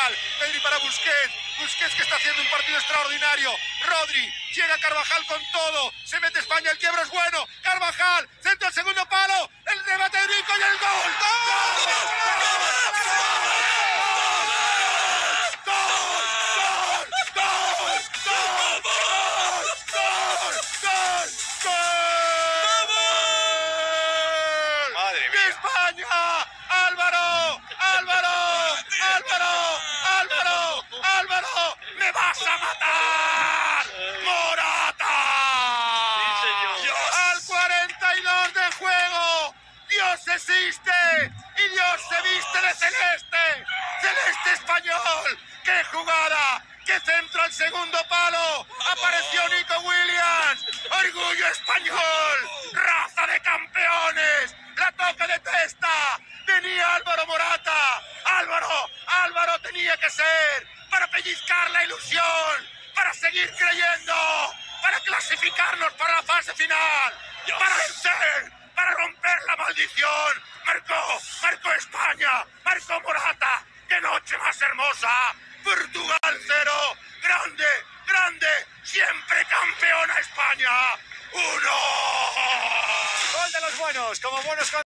Carvajal. Pedri para Busquets. Busquets que está haciendo un partido extraordinario. Rodri, llega Carvajal con todo. Se mete España, el quiebro es bueno. Carvajal, centro al segundo palo. El remate de Rico y el gol. Madre mía. ¡España! ¡Álvaro! ¡Álvaro! ¡Álvaro! ¡Álvaro! ¡Álvaro! ¡Me vas a matar! ¡Morata! Sí, señor. Al 42 de juego, Dios existe y Dios se viste de celeste. Celeste español. ¡Qué jugada! ¡Qué centro al segundo palo! Apareció Nico Williams. Orgullo español. Raza de campeones. La toca de testa. Tenía Álvaro Morata. Álvaro tenía que ser para pellizcar la ilusión, para seguir creyendo, para clasificarnos para la fase final, para vencer, para romper la maldición. Marcó España, marcó Morata. ¡Qué noche más hermosa! Portugal 0, grande, siempre campeona España. 1. Gol de los buenos, como buenos